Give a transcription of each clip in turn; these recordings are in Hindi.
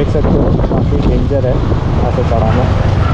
देख सकते हो काफ़ी डेंजर है यहाँ से चढ़ाना।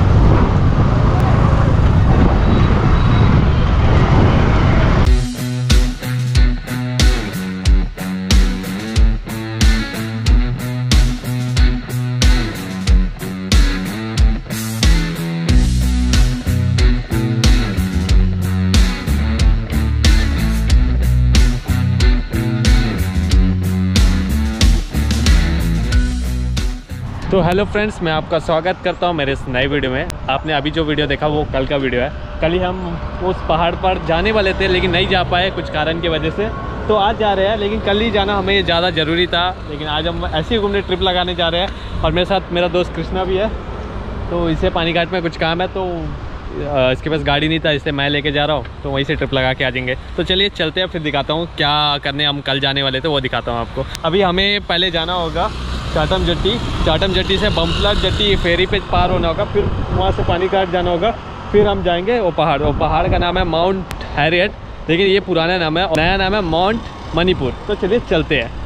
तो हेलो फ्रेंड्स, मैं आपका स्वागत करता हूं मेरे इस नए वीडियो में। आपने अभी जो वीडियो देखा वो कल का वीडियो है। कल ही हम उस पहाड़ पर जाने वाले थे लेकिन नहीं जा पाए कुछ कारण की वजह से, तो आज जा रहे हैं। लेकिन कल ही जाना हमें ज़्यादा ज़रूरी था, लेकिन आज हम ऐसे ही घूमने ट्रिप लगाने जा रहे हैं। और मेरे साथ मेरा दोस्त कृष्णा भी है, तो इसे पानी घाट में कुछ काम है, तो इसके पास गाड़ी नहीं था, इसलिए मैं लेके जा रहा हूँ। तो वहीं से ट्रिप लगा के आ जाएंगे। तो चलिए चलते हैं, फिर दिखाता हूँ क्या करने हम कल जाने वाले थे, वो दिखाता हूँ आपको। अभी हमें पहले जाना होगा चाटम जट्टी। चाटम जट्टी से बमफ्लट जट्टी फेरी पे पार होना होगा, फिर वहाँ से पानी घाट जाना होगा, फिर हम जाएंगे वो पहाड़ का नाम है माउंट हैरियट, लेकिन ये पुराना नाम है, नया नाम है माउंट मणिपुर। तो चलिए चलते हैं।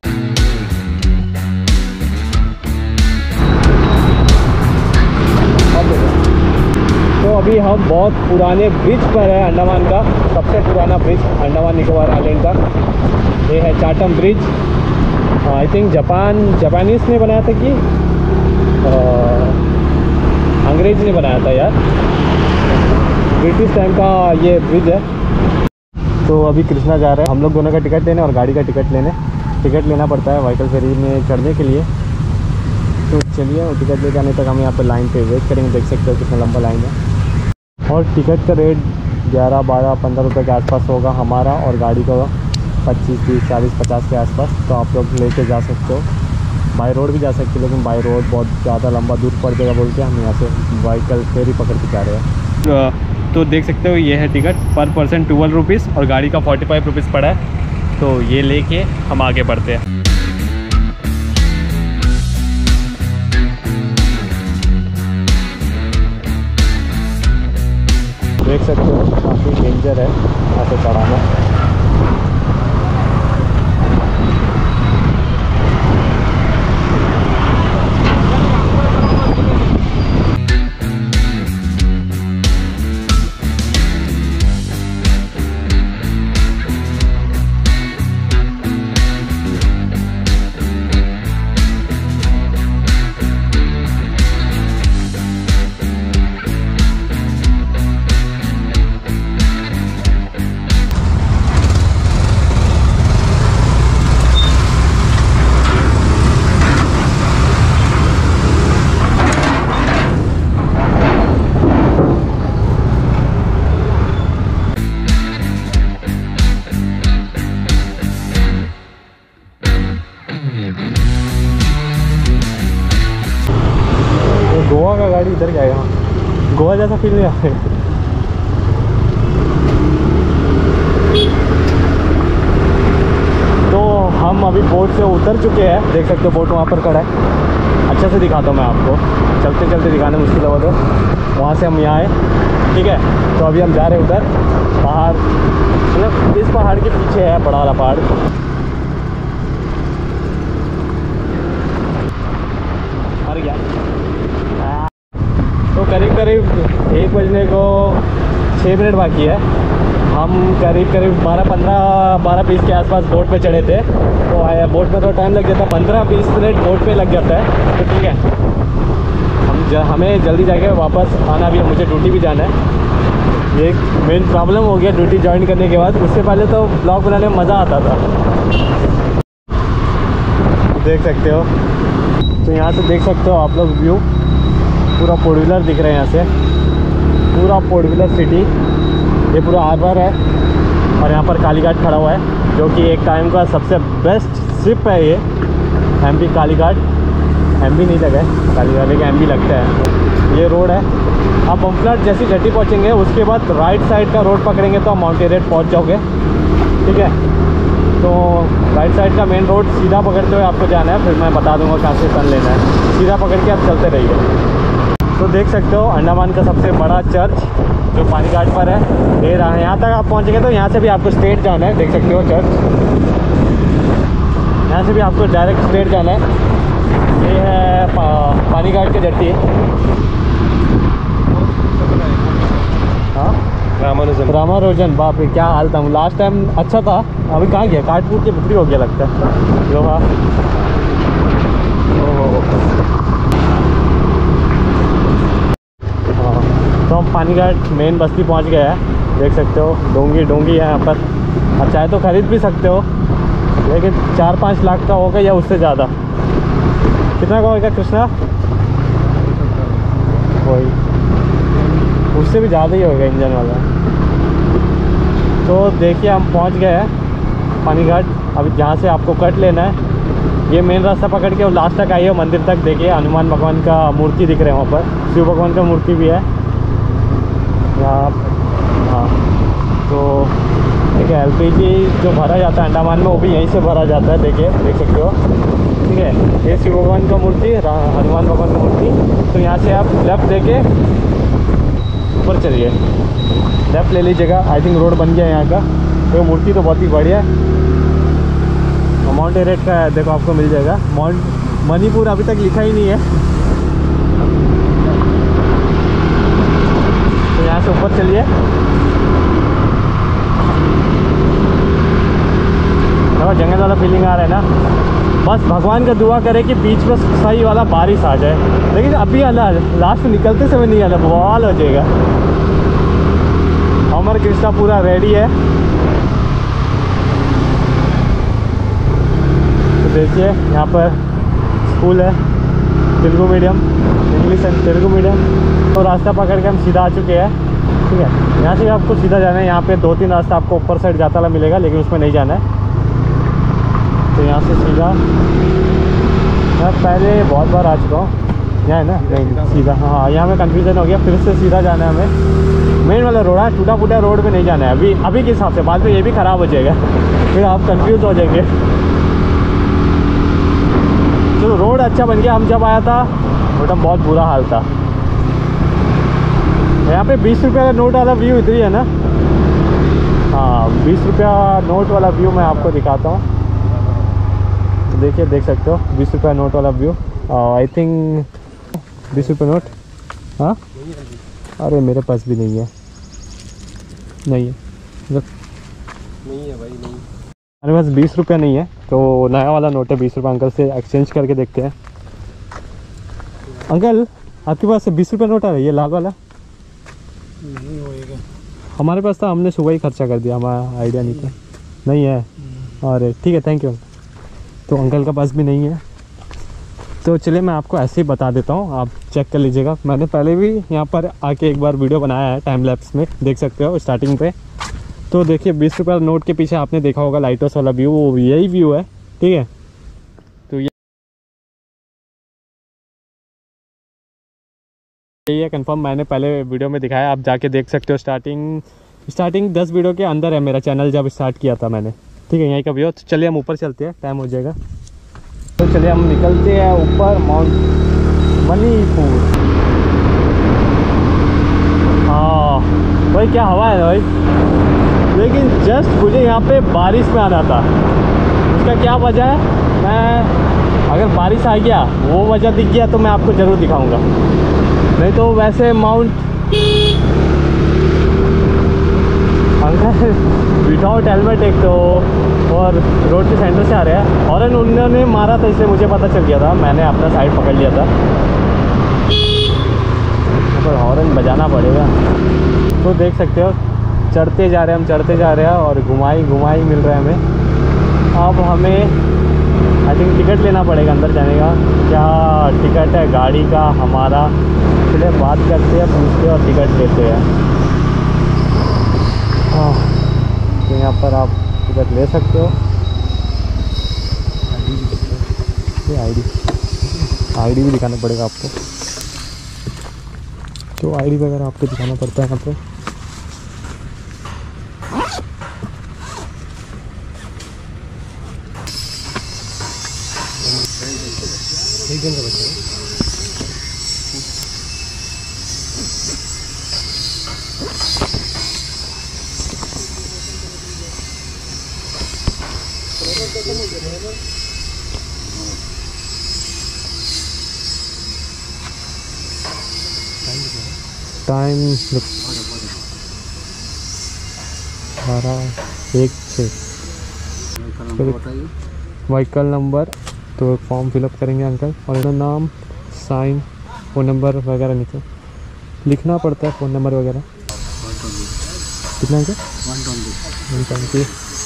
तो अभी हम बहुत पुराने ब्रिज पर है, अंडमान का सबसे पुराना ब्रिज अंडमान निकोबार आइलैंड का। ये है Chatham bridge. I think Japanese ने बनाया था कि अंग्रेज ने बनाया था यार, ब्रिटिश टाइम का ये ब्रिज है। तो अभी कृष्णा जा रहा है, हम लोग दोनों का टिकट लेने और गाड़ी का टिकट लेना पड़ता है व्हीकल फेरी में चढ़ने के लिए। तो चलिए, वो टिकट लेके आने तक हम यहाँ पर लाइन पे वेट करेंगे। देख सकते हो कितना लंबा लाइन है। और टिकट का रेट 11, 12, 15 रुपये के आसपास होगा हमारा, और गाड़ी का 25, 30, 40, 50 के आसपास। तो आप लोग लेके जा सकते हो, बाई रोड भी जा सकते हो, लेकिन बाई रोड बहुत ज़्यादा लंबा दूर पड़ जाएगा बोल के हम यहाँ से व्हीकल फेरी पकड़ के जा रहे हैं। तो देख सकते हो ये है टिकट, पर पर्सन 12 रुपीज़ और गाड़ी का 45 रुपीज़ पड़ा है। तो ये लेके हम आगे बढ़ते हैं। देख सकते हो काफ़ी डेंजर है यहाँ से चढ़ाना। गोवा का गाड़ी इधर क्या है, गोवा जैसा फील नहीं आता है। तो हम अभी बोट से उतर चुके हैं, देख सकते हो बोट वहाँ पर खड़ा है। अच्छे से दिखाता हूँ मैं आपको, चलते चलते दिखाने मुश्किल होगा। तो वहाँ से हम यहाँ आए, ठीक है। तो अभी हम जा रहे हैं उधर पहाड़, मतलब इस पहाड़ के पीछे है बड़ा वाला पहाड़। मर गया। तो करीब 1 बजने को 6 मिनट बाकी है। हम करीब 12-20 के आसपास बोट पे चढ़े थे। तो आया बोट में थोड़ा टाइम लग जाता है, 15-20 मिनट बोट पे लग जाता है। तो ठीक है, हमें जल्दी जाके वापस आना भी है, मुझे ड्यूटी भी जाना है। ये मेन प्रॉब्लम हो गया ड्यूटी ज्वाइन करने के बाद। उससे पहले तो ब्लॉग बनाने में मज़ा आता था, देख सकते हो। तो यहाँ से देख सकते हो आप लोग व्यू, पूरा फोर व्हीलर दिख रहे हैं यहाँ से, पूरा फोर व्हीलर सिटी। ये पूरा हार्बर है और यहाँ पर कालीघाट खड़ा हुआ है, जो कि एक टाइम का सबसे बेस्ट शिप है। ये एमपी कालीघाट, एमपी नहीं लगा है कालीघाट, लेकिन एमपी लगता है। ये रोड है। आप बमफ्लट जैसी जट्टी पहुँचेंगे, उसके बाद राइट साइड का रोड पकड़ेंगे तो आप माउंट हैरियट पहुँच जाओगे, ठीक है। तो राइट साइड का मेन रोड सीधा पकड़ते हुए आपको जाना है, फिर मैं बता दूंगा कहाँ से टर्न लेना है। सीधा पकड़ के आप चलते रहिए। तो देख सकते हो अंडमान का सबसे बड़ा चर्च जो पानी घाट पर है, ये रहा है। यहाँ तक आप पहुँचेंगे तो यहाँ से भी आपको स्ट्रेट जाना है, देख सकते हो चर्च। यहाँ से भी आपको डायरेक्ट स्ट्रेट जाना है। ये है पानी घाट की जट्टी। हाँ रामानुजन, बाप रे क्या हाल था। लास्ट टाइम अच्छा था, अभी कहाँ गया, काटपुर की बिक्री हो गया लगता है लोहा। हाँ तो हम पानी घाट मेन बस्ती पहुँच गए हैं, देख सकते हो। डोंगी है यहाँ पर, आप चाहे तो ख़रीद भी सकते हो, लेकिन 4-5 लाख का होगा या उससे ज़्यादा। कितना का होगा कृष्णा? वही, उससे भी ज़्यादा ही होगा इंजन वाला। तो देखिए हम पहुंच गए हैं पानी घाट। अभी जहाँ से आपको कट लेना है, ये मेन रास्ता पकड़ के और लास्ट तक आइए, मंदिर तक। देखिए हनुमान भगवान का मूर्ति दिख रहे हैं वहाँ पर, शिव भगवान का मूर्ति भी है यहाँ। हाँ तो देखिए एलपीजी जो भरा जाता है अंडमान में, वो भी यहीं से भरा जाता है। देखिए देख सकते हो, ठीक है। ये शिव भगवान का मूर्ति, हनुमान भगवान का मूर्ति। तो यहाँ से आप लेफ्ट देके ऊपर चलिए, लेफ्ट ले लीजिएगा। आई थिंक रोड बन गया है यहाँ का। तो मूर्ति तो बहुत ही बढ़िया है। माउंट एवरेस्ट का है, देखो आपको मिल जाएगा। माउंट मणिपुर अभी तक लिखा ही नहीं है। तो यहाँ से ऊपर चलिए। देखो जंगल वाला फीलिंग आ रहा है ना। बस भगवान का दुआ करें कि बीच में सही वाला बारिश आ जाए, लेकिन अभी आना, लास्ट में निकलते समय नहीं आना, बवाल हो जाएगा। अमर कृष्णा पूरा रेडी है। तो देखिए यहाँ पर स्कूल है, Telugu medium, English and Telugu medium. तो रास्ता पकड़ के हम सीधा आ चुके हैं, ठीक है। यहाँ से आपको सीधा जाना है। यहाँ पे 2-3 रास्ता आपको ऊपर साइड जाता हुआ मिलेगा, लेकिन उसमें नहीं जाना है। तो यहाँ से सीधा, मैं पहले बहुत बार आ चुका हूँ। यहाँ है ना, नहीं सीधा, हाँ यहाँ में कन्फ्यूज़न हो गया। फिर से सीधा जाना है हमें। मेन वाला रोड है, टूटा फूटा रोड पे नहीं जाना है अभी के हिसाब से। बाद में ये भी ख़राब हो जाएगा, फिर आप कंफ्यूज हो जाएंगे। चलो रोड अच्छा बन गया। हम जब आया था रोड में बहुत बुरा हाल था। यहाँ पे 20 रुपये का नोट वाला व्यू इधर ही है ना। हाँ 20 रुपया नोट वाला व्यू मैं आपको दिखाता हूँ। तो देखिए, देख सकते हो 20 रुपया नोट वाला व्यू। आई थिंक 20 रुपये नोट। हाँ अरे मेरे पास भी नहीं है, नहीं है भाई, नहीं। मेरे पास 20 रुपया नहीं है, तो नया वाला नोट है 20 रुपये। अंकल से एक्सचेंज करके देखते हैं। अंकल आपके पास से 20 रुपये नोट आ रहा है, ये लाभ वाला? नहीं होएगा, हमारे पास था, हमने सुबह ही खर्चा कर दिया, हमारा आइडिया नहीं था। नहीं है, अरे ठीक है, थैंक यू। तो अंकल का पास भी नहीं है। तो चलिए मैं आपको ऐसे ही बता देता हूँ, आप चेक कर लीजिएगा। मैंने पहले भी यहाँ पर आके एक बार वीडियो बनाया है टाइम लैप्स में, देख सकते हो स्टार्टिंग पे। तो देखिए 20 रुपये नोट के पीछे आपने देखा होगा लाइट हाउस वाला व्यू, वो यही व्यू है, ठीक है। तो यही है कंफर्म, मैंने पहले वीडियो में दिखाया, आप जाके देख सकते हो। स्टार्टिंग 10 वीडियो के अंदर है मेरा चैनल, जब स्टार्ट किया था मैंने, ठीक है, यहीं का व्यू। तो चलिए हम ऊपर चलते हैं, टाइम हो जाएगा। तो चलिए हम निकलते हैं ऊपर, माउंट मणिपुर। हाँ भाई क्या हवा है भाई, लेकिन जस्ट मुझे यहाँ पे बारिश में आना था। उसका क्या वजह है, मैं अगर बारिश आ गया, वो वजह दिख गया तो मैं आपको ज़रूर दिखाऊंगा। नहीं तो वैसे माउंट अंकल विदाउट हेलमेट एक तो, और रोड के सेंटर से आ रहे हैं। हॉर्न उन्होंने मारा था, इसलिए मुझे पता चल गया था, मैंने अपना साइड पकड़ लिया था। पर हॉर्न बजाना पड़ेगा। तो देख सकते हो चढ़ते जा रहे हैं, हम चढ़ते जा रहे हैं, और घुमाई मिल रहा है हमें। अब हमें आई थिंक टिकट लेना पड़ेगा अंदर जाने का। क्या टिकट है गाड़ी का हमारा, चलिए बात करते हैं, पूछते हैं और टिकट लेते हैं। हाँ तो यहाँ पर आप टिकट ले सकते हो। आईडी भी दिखाना पड़ेगा आपको, तो आईडी वगैरह आपको दिखाना पड़ता है यहाँ पे। एक दिन का बच्चा है। Time 12:01 vehicle number. तो फॉर्म फिलअप करेंगे अंकल और इधर नाम, साइन, फ़ोन नंबर वगैरह नीचे लिखना पड़ता है, फ़ोन नंबर वगैरह। कितना अंकल? 120।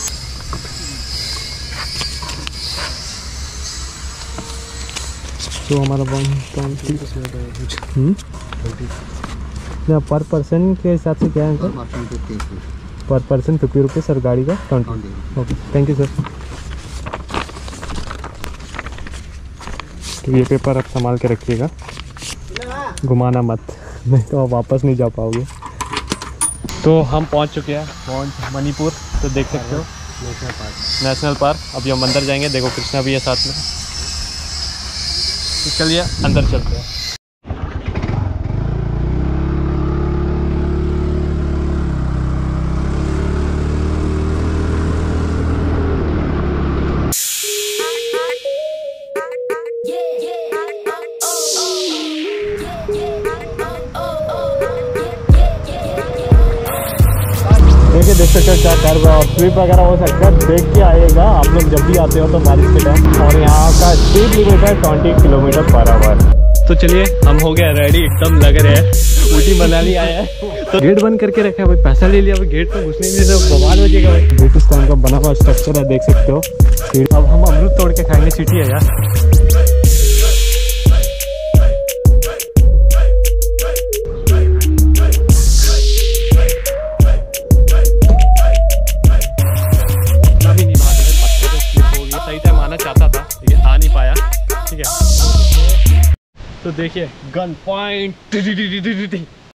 तो हमारा 120 पर पर्सन के हिसाब से क्या है अंकल? पर पर्सन 50 रुपये सर, गाड़ी का 20। Okay, thank you sir. तो ये पेपर आप संभाल के रखिएगा, घुमाना मत, नहीं तो आप वापस नहीं जा पाओगे। तो हम पहुंच चुके हैं मणिपुर। तो देख सकते हो नेशनल पार्क। अभी हम अंदर जाएंगे, देखो कृष्णा भी है साथ में। तो चलिए अंदर चलते हैं। देखिए, देख सकते हो क्या कर रहा है, और स्लिप वगैरह हो सकता है, देख के आइएगा आप लोग जब भी आते हो तो बारिश के टाइम। और यहाँ का स्पीड लिमिट है 20 किलोमीटर/आवर। तो चलिए हम हो गए रेडी, एकदम लग रहे हैं ऊटी मनाली आया है। तो गेट बंद करके रखा है भाई, पैसा ले लिया भाई, गेट तो घुसने नहीं दे, बवाल हो जाएगा भाई। ब्रिटिश टाइम का बना हुआ स्ट्रक्चर है, देख सकते हो। अब हम अमरूद तोड़ के खाएंगे, सिटी है यार। चाहता था लेकिन आ नहीं पाया, ठीक है। तो देखिए गन पॉइंट